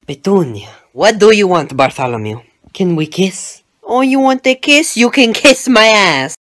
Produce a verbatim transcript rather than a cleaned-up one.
Petunia, what do you want, Bartholomew? Can we kiss? Oh, you want a kiss? You can kiss my ass!